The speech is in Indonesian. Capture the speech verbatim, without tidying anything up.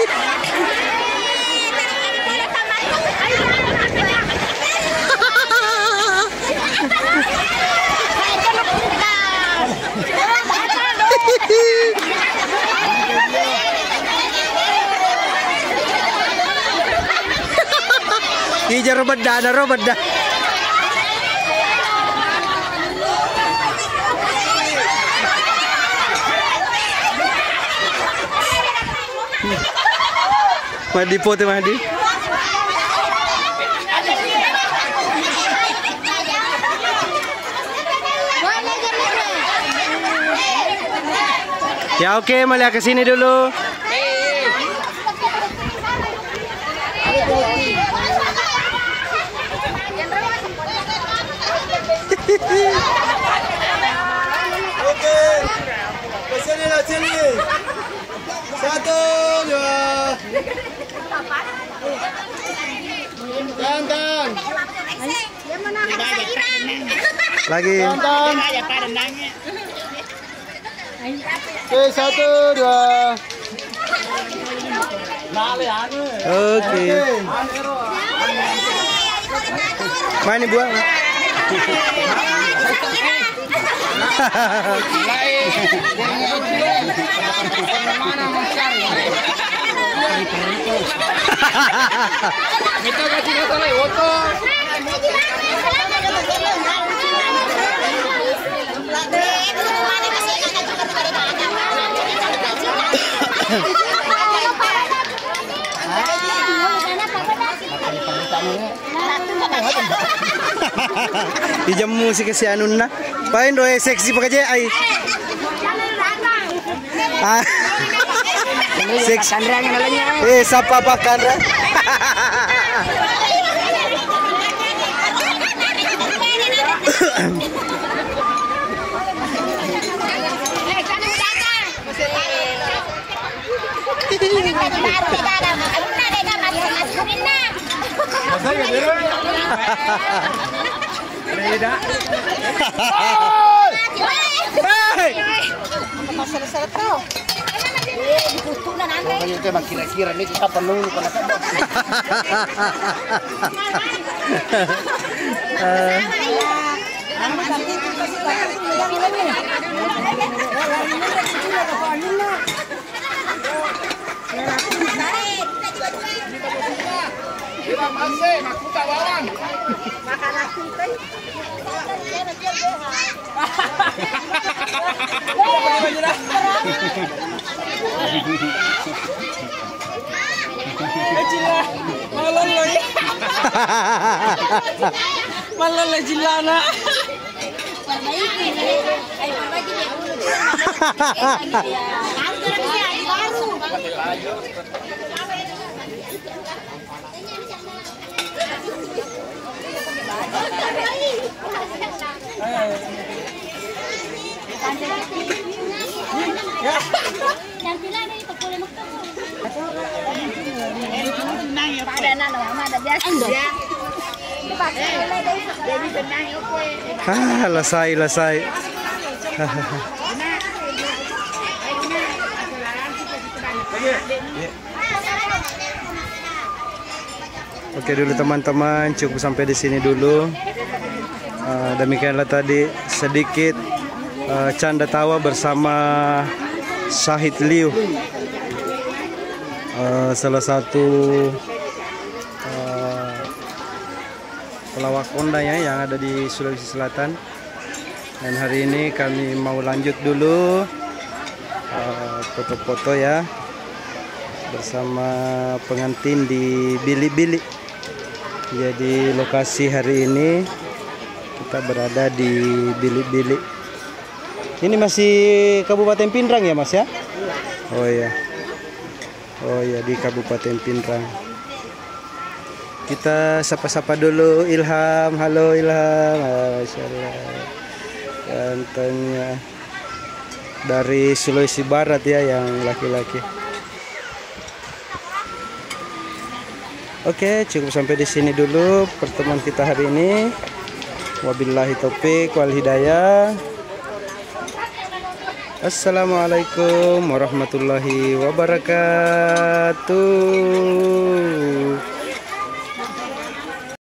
Ija robot dah, ada robot dah. Mahdi pote Mahdi. Ya oke, okay, Malia ke sini dulu. Oke, kesini lah sini. Satu, dua. Tantan. Lagi. Tantan. Oke, satu, dua. Oke. Mana buang? Kita kasih kata lagi, foto. Di jam musik si anun na. Pain doe seksi pakai ai. Ah. Seksi. Eh, siapa Pak Kandra? Kira-kira ini kita penuh Malala jilana. Ah, lasai, lasai. Oke dulu teman-teman, cukup sampai di sini dulu. Uh, demikianlah tadi sedikit uh, canda tawa bersama Syahid Liu, uh, salah satu uh, pelawak Honda ya yang ada di Sulawesi Selatan. Dan hari ini kami mau lanjut dulu foto-foto uh, ya bersama pengantin di Bili-Bili. Jadi lokasi hari ini kita berada di Bili-Bili. Ini masih Kabupaten Pindrang ya Mas ya? Oh iya. Oh iya di Kabupaten Pindrang. Kita sapa-sapa dulu Ilham. Halo Ilham. Masyaallah. Gantengnya dari Sulawesi Barat ya yang laki-laki. Oke, cukup sampai di sini dulu pertemuan kita hari ini. Wabillahi taufik wal hidayah. Assalamualaikum warahmatullahi wabarakatuh.